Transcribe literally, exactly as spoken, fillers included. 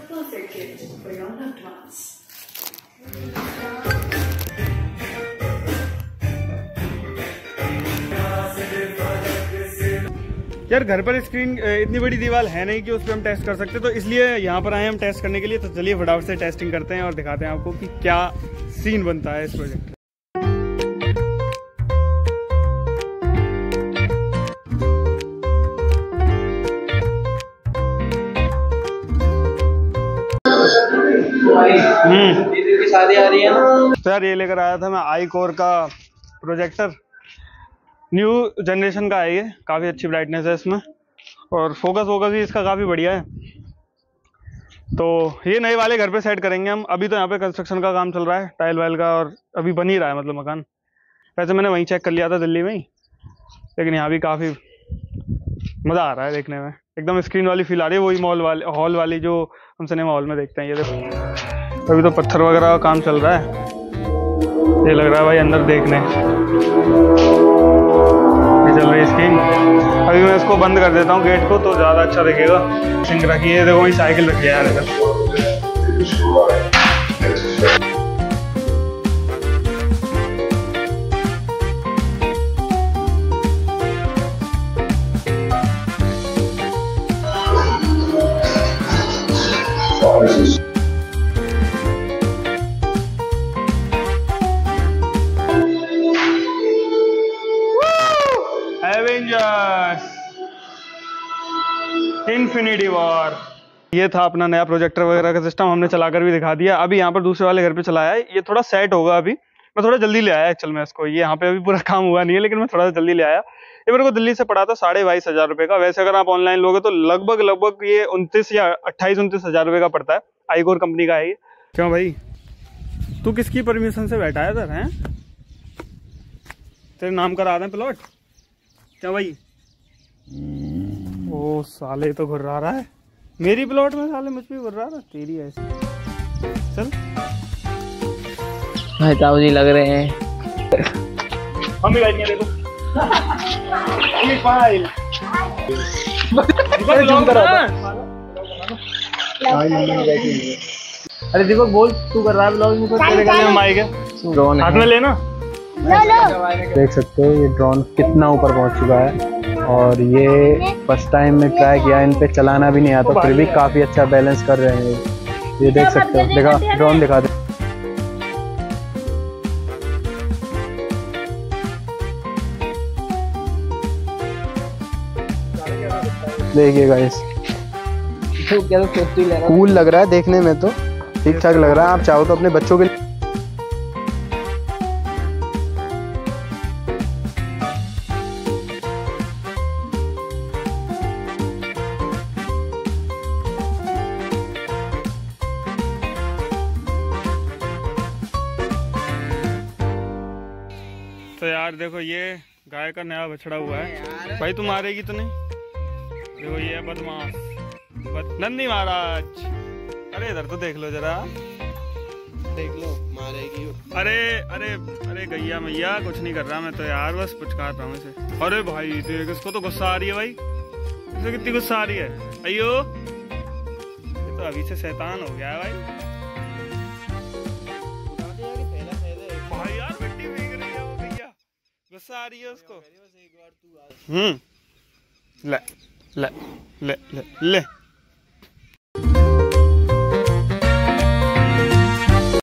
perfect gift for your loved ones. यार घर पर स्क्रीन इतनी बड़ी दीवार है नहीं कि उस पर हम टेस्ट कर सकते, तो इसलिए यहाँ पर आए हम टेस्ट करने के लिए। तो चलिए फटाफट से टेस्टिंग करते हैं और दिखाते हैं आपको कि क्या सीन बनता है इस प्रोजेक्ट में। हम्म की शादी आ रही है ना, तो यार ये लेकर आया था मैं आई कोर का प्रोजेक्टर। न्यू जनरेशन का है ये, काफ़ी अच्छी ब्राइटनेस है इसमें और फोकस वोकस भी इसका काफ़ी बढ़िया है। तो ये नए वाले घर पे सेट करेंगे हम। अभी तो यहाँ पे कंस्ट्रक्शन का काम चल रहा है, टाइल वाइल का, और अभी बन ही रहा है मतलब मकान। वैसे मैंने वहीं चेक कर लिया था दिल्ली में ही, लेकिन यहाँ भी काफ़ी मज़ा आ रहा है देखने में। एकदम स्क्रीन वाली फील आ रही है, वही मॉल वाली हॉल वाली जो हम सिनेमा हॉल में देखते हैं। ये देखो अभी तो पत्थर वगैरह का काम चल रहा है। ये लग रहा है भाई अंदर देखने चल रही स्क्रीन। अभी मैं इसको बंद कर देता हूँ गेट को, तो ज़्यादा अच्छा दिखेगा। सिंक रखी है, देखो वही साइकिल रखी है यार इधर। Avengers Infinity War. ये था अपना नया प्रोजेक्टर वगैरह का सिस्टम, हमने चलाकर भी दिखा दिया। अभी यहाँ पर दूसरे वाले घर पे चलाया है, ये थोड़ा सेट होगा। अभी मैं थोड़ा जल्दी ले आया एक्चुअल में इसको, ये यहाँ पे अभी पूरा काम हुआ नहीं है, लेकिन मैं थोड़ा जल्दी ले आया। ये मेरे को दिल्ली से पड़ा था साढ़े बाईस हजार रुपये का। वैसे अगर आप ऑनलाइन लोगे तो लगभग लगभग ये उनतीस या अट्ठाईस उनतीस हजार रुपये का पड़ता है। आई कोर कंपनी का है ये। क्यों भाई तू किसकी परमिशन से बैठा है इधर? हैं तेरे नाम करा दें प्लॉट क्या भाई? ओ साले तो घुर्रा रहा है मेरी प्लॉट में, साले मुझ पे घुर्रा रहा। तेरी ऐसी चल भाई ताऊ जी लग रहे हैं। हम भी बैठेंगे देखो। फाइल अरे देखो बोल तू कर रहा है ब्लॉग में, तेरे गले में माइक है, ड्रोन हाथ में लेना। देख सकते हो ये ड्रोन कितना ऊपर पहुंच चुका है, और ये फर्स्ट टाइम में ट्राई किया। इन पे चलाना भी नहीं आता, फिर भी काफी अच्छा बैलेंस कर रहे हैं। ये देख सकते हो, देखा ड्रोन दिखा दे। देखिए गाइस कूल लग रहा है देखने में, तो ठीक ठाक लग रहा है। आप चाहो तो अपने बच्चों के तो यार देखो ये गाय का नया बछड़ा हुआ है भाई। तुम मारेगी तो नहीं? देखो ये बदमाश बद... नंदी महाराज। अरे इधर तो देख लो जरा, देख लो मारेगी। अरे अरे अरे गैया मैया कुछ नहीं कर रहा मैं तो यार, बस पुचकार रहा हूँ इसे। अरे भाई देख इसको तो गुस्सा आ रही है भाई, इसे कितनी गुस्सा आ रही है। अयो ये तो अभी से शैतान हो गया है भाई। भाई यार मिट्टी फेंक रही है वो गैया, गुस्सा आ रही है उसको। हम्म ले ले ले ले ले